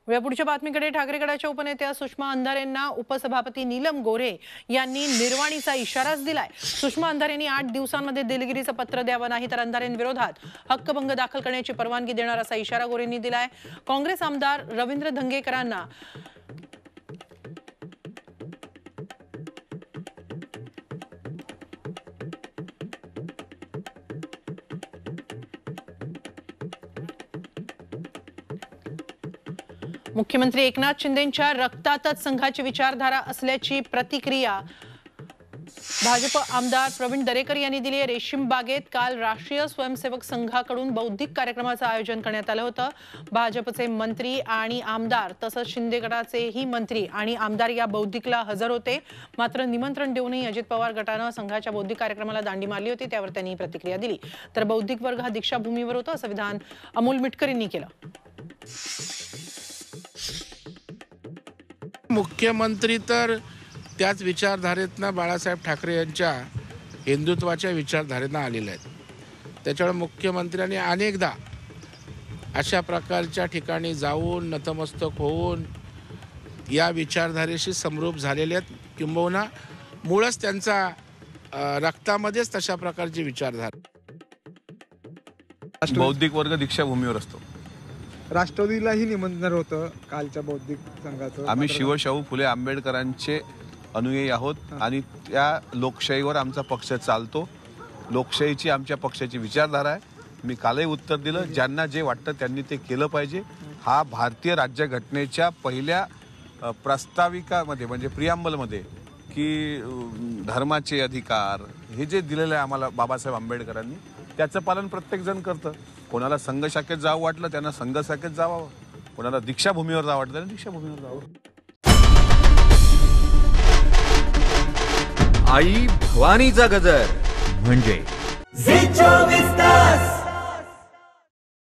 या पुढच्या बातमीकडे ठाकरे गटाच्या उपनेत्या सुषमा अंधारेंना उपसभापती नीलम गोऱ्हे यांनी निर्वाणीचा इशाराच दिलाय। सुषमा अंधारेंनी 8 दिवसांमध्ये दिलगिरीचं पत्र द्यावं, नाही तर अंधारेंविरोधात हक्कभंग दाखल करण्याची परवानगी देणार असा इशारा गोऱ्हेंनी दिलाय। काँग्रेस आमदार रवींद्र धंगेकरांना मुख्यमंत्री एकनाथ शिंदेंच्या रक्तातच संघाची विचारधारा असल्याची प्रतिक्रिया भाजप आमदार प्रवीण दरेकर यांनी दिली आहे। रेशीम बागेत काल राष्ट्रीय स्वयंसेवक संघाकडून बौद्धिक कार्यक्रमाचं आयोजन करण्यात आलं होतं। भाजपचे मंत्री आणि आमदार तसंच शिंदे गटाचेही मंत्री आणि आमदार या बौद्धिकला हजर होते। मात्र निमंत्रण देऊनही अजित पवार गटानं संघाच्या बौद्धिक कार्यक्रमाला दांडी मारली होती, त्यावर त्यांनी प्रतिक्रिया दिली। तर बौद्धिक वर्ग हा दीक्षाभूमीवर होता असं विधान अमोल मिटकर यांनी केलं। मुख्यमंत्री तर त्याच विचारधारेतनं बाळासाहेब ठाकरे यांच्या हिंदुत्वाच्या विचारधारेनं आलेले आहेत। त्याच्यामुळे मुख्यमंत्र्यांनी अनेकदा अशा प्रकारच्या ठिकाणी जाऊन नतमस्तक होऊन या विचारधारेशी समरूप झालेले आहेत, किंबहुना मूळच त्यांचा रक्तामध्येच तशा प्रकारची विचारधारा। बौद्धिक वर्ग दीक्षाभूमीवर असतो। राष्ट्रवादीलाही निमंत्रण होतं कालच्या बौद्धिक संघाचं। आम्ही शिवशाहू फुले आंबेडकरांचे अनुयायी आहोत आणि त्या लोकशाहीवर आमचा पक्ष चालतो। लोकशाहीची आमच्या पक्षाची विचारधारा आहे। मी कालही उत्तर दिलं, ज्यांना जे वाटतं त्यांनी ते केलं पाहिजे। हा भारतीय राज्यघटनेच्या पहिल्या प्रस्ताविकामध्ये म्हणजे प्रियांबलमध्ये की धर्माचे अधिकार हे जे दिलेलं आहे आम्हाला बाबासाहेब आंबेडकरांनी, त्याचं पालन प्रत्येक जण करतं। कोणाला संघ शाखेत जावं वाटलं त्यांना संघ शाखेत जावं, कोणाला दीक्षाभूमीवर जावं वाटलं त्यांना दीक्षाभूमीवर जावं। आई भवानीचा गजर म्हणजे